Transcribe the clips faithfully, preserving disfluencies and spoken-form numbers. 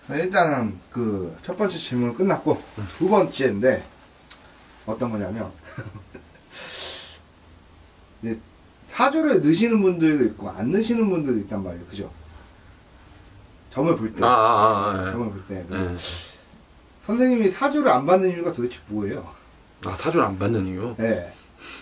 일단은 그 첫 번째 질문 끝났고 음. 두 번째인데 어떤 거냐면 이제 사주를 넣으시는 분들도 있고 안 넣으시는 분들도 있단 말이에요. 그죠? 점을 볼 때. 아, 아, 아, 아, 점을 볼 때. 네. 선생님이 사주를 안 받는 이유가 도대체 뭐예요? 아, 사주를 안 받는 이유? 네.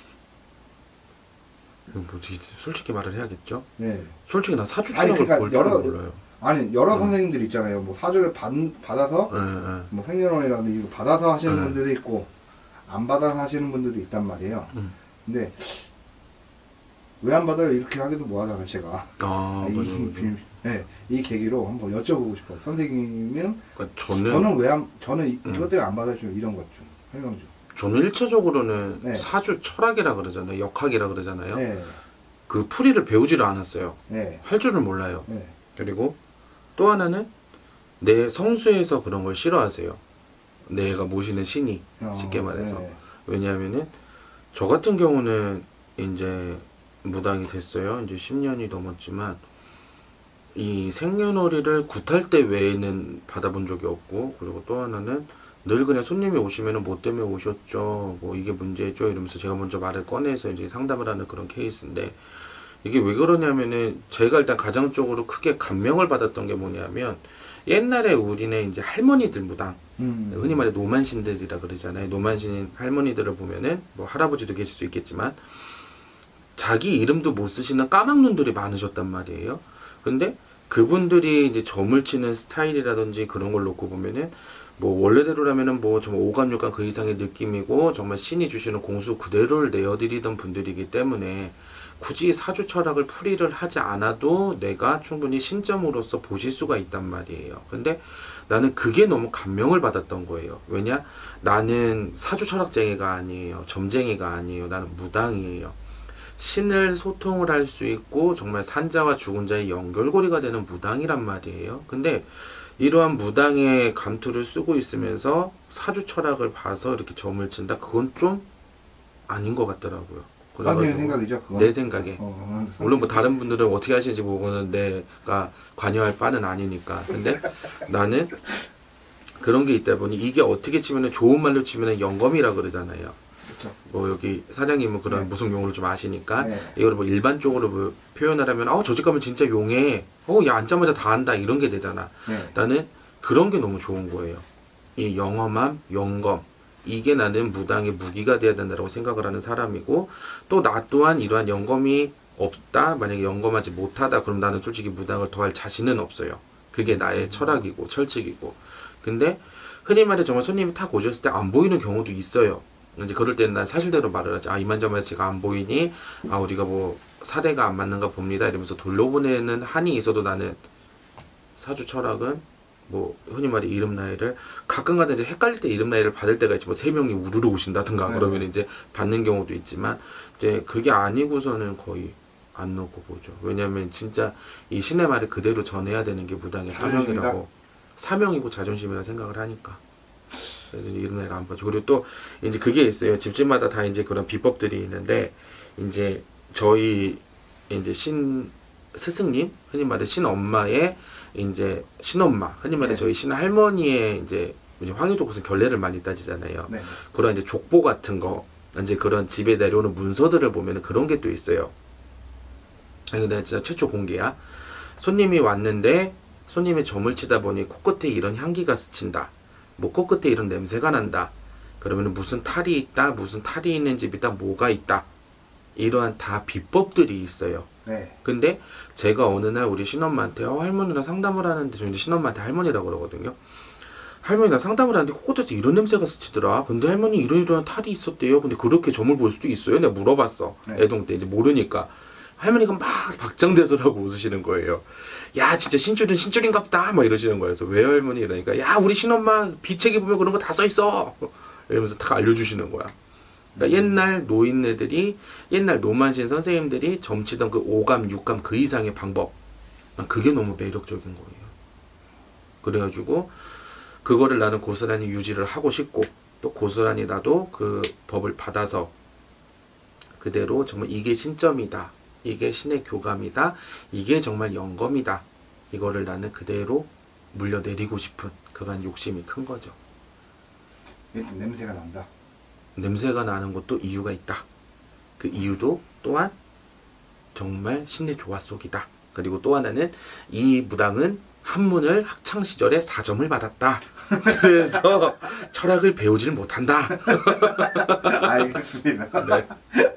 뭐 솔직히 말을 해야겠죠? 네. 솔직히 나 사주 아니, 철학을 그러니까 볼 줄은 여러- 몰라요. 아니 여러 음. 선생님들 있잖아요. 뭐 사주를 받, 받아서 네, 네. 뭐 생년월일이라든지 이거 받아서 하시는 네. 분들도 있고 안 받아서 하시는 분들도 있단 말이에요. 음. 근데 왜 안 받아요? 이렇게 하기도 뭐하잖아요. 제가 아, 이, 맞아, 맞아. 비- 네, 이 계기로 한번 여쭤보고 싶어요. 선생님은 그러니까 저는 저는 왜 안, 저는 이- 음. 이것 때문에 안 받아주는 이런 것 좀 설명 좀. 저는 일차적으로는 네. 사주 철학이라 그러잖아요. 역학이라 그러잖아요. 네, 그 풀이를 배우지를 않았어요. 네, 할 줄을 몰라요. 네. 그리고 또 하나는 내 성수에서 그런 걸 싫어하세요. 내가 모시는 신이 어, 쉽게 말해서. 네. 왜냐하면은 저 같은 경우는 이제 무당이 됐어요. 이제 십 년이 넘었지만 이 생년월일을 굿할 때 외에는 받아본 적이 없고, 그리고 또 하나는 늘 그냥 손님이 오시면은 뭐 때문에 오셨죠, 뭐 이게 문제죠 이러면서 제가 먼저 말을 꺼내서 이제 상담을 하는 그런 케이스인데, 이게 왜 그러냐면은 제가 일단 가장적으로 크게 감명을 받았던 게 뭐냐면, 옛날에 우리네 이제 할머니들 무당, 음. 흔히 말해 노만신들이라 그러잖아요. 노만신 할머니들을 보면은 뭐 할아버지도 계실 수 있겠지만 자기 이름도 못 쓰시는 까막눈들이 많으셨단 말이에요. 근데 그분들이 이제 점을 치는 스타일이라든지 그런 걸 놓고 보면은 뭐 원래대로라면은 뭐 정말 오감육감 그 이상의 느낌이고 정말 신이 주시는 공수 그대로를 내어드리던 분들이기 때문에 굳이 사주 철학을 풀이를 하지 않아도 내가 충분히 신점으로서 보실 수가 있단 말이에요. 근데 나는 그게 너무 감명을 받았던 거예요. 왜냐? 나는 사주 철학쟁이가 아니에요. 점쟁이가 아니에요. 나는 무당이에요. 신을 소통을 할 수 있고 정말 산자와 죽은 자의 연결고리가 되는 무당이란 말이에요. 근데 이러한 무당의 감투를 쓰고 있으면서 사주 철학을 봐서 이렇게 점을 친다? 그건 좀 아닌 것 같더라고요. 선생님 생각이죠, 그건? 내 생각에. 어, 물론 뭐 다른 분들은 어떻게 하시는지 그거는 내가 관여할 바는 아니니까. 근데 나는 그런 게 있다 보니 이게 어떻게 치면은 좋은 말로 치면은 영검이라 그러잖아요. 그쵸. 뭐 여기 사장님은 그런 네. 무속 용어를 좀 아시니까 네. 이거를 뭐 일반적으로 뭐 표현을 하면 어 저 집 가면 진짜 용해. 어 야 앉자마자 다 한다 이런 게 되잖아. 네. 나는 그런 게 너무 좋은 거예요. 이 영험함, 영검. 이게 나는 무당의 무기가 돼야 된다고 생각을 하는 사람이고, 또 나 또한 이러한 영검이 없다, 만약에 영검하지 못하다, 그럼 나는 솔직히 무당을 더할 자신은 없어요. 그게 나의 철학이고 철칙이고. 근데 흔히 말해 정말 손님이 탁 오셨을 때 안 보이는 경우도 있어요. 이제 그럴 때는 난 사실대로 말을 하지. 아 이만저만해서 제가 안 보이니 아 우리가 뭐 사대가 안 맞는가 봅니다 이러면서 돌려보내는 한이 있어도 나는 사주 철학은 뭐 흔히 말해 이름 나이를 가끔가다 이제 헷갈릴 때 이름 나이를 받을 때가 있지. 뭐 세 명이 우르르 오신다든가 네. 그러면 이제 받는 경우도 있지만 이제 그게 아니고서는 거의 안 넣고 보죠. 왜냐면 진짜 이 신의 말을 그대로 전해야 되는 게 무당의 자존심이다. 사명이라고, 사명이고 자존심이라 생각을 하니까. 그래서 이제 이름 나이를 안 봐줘. 그리고 또 이제 그게 있어요. 집집마다 다 이제 그런 비법들이 있는데, 이제 저희 이제 신 스승님, 흔히 말해 신엄마의 이제 신엄마, 흔히 말해 네. 저희 신할머니의 이제 황해도 곳은 결례를 많이 따지잖아요. 네. 그런 이제 족보 같은 거, 이제 그런 집에 내려오는 문서들을 보면 그런 게 또 있어요. 아니, 근데 진짜 최초 공개야. 손님이 왔는데 손님이 점을 치다 보니 코끝에 이런 향기가 스친다. 뭐 코끝에 이런 냄새가 난다. 그러면 무슨 탈이 있다, 무슨 탈이 있는 집이다, 뭐가 있다. 이러한 다 비법들이 있어요. 네. 근데 제가 어느 날 우리 신엄마한테 어, 할머니랑 상담을 하는데, 저 이제 신엄마한테 할머니라고 그러거든요. 할머니랑 상담을 하는데 코끝에서 이런 냄새가 스치더라. 근데 할머니 이런 이런 탈이 있었대요. 근데 그렇게 점을 볼 수도 있어요? 내가 물어봤어. 네. 애동 때 이제 모르니까. 할머니가 막 박장대소라고 웃으시는 거예요. 야 진짜 신줄은 신줄인갑다 막 이러시는 거예요. 그래서 왜요 할머니 이러니까 야 우리 신엄마 비책에 보면 그런 거 다 써있어 이러면서 다 알려주시는 거야. 그러니까 옛날 노인네들이, 옛날 노만신 선생님들이 점치던 그 오감, 육감 그 이상의 방법, 그게 너무 매력적인 거예요. 그래가지고 그거를 나는 고스란히 유지를 하고 싶고, 또 고스란히 나도 그 법을 받아서 그대로 정말 이게 신점이다, 이게 신의 교감이다, 이게 정말 영검이다, 이거를 나는 그대로 물려내리고 싶은 그런 욕심이 큰 거죠. 일단 냄새가 난다. 냄새가 나는 것도 이유가 있다. 그 이유도 또한 정말 신의 조화 속이다. 그리고 또 하나는 이 무당은 한문을 학창 시절에 사 점을 받았다. 그래서 철학을 배우질 못한다. 알겠습니다. 네.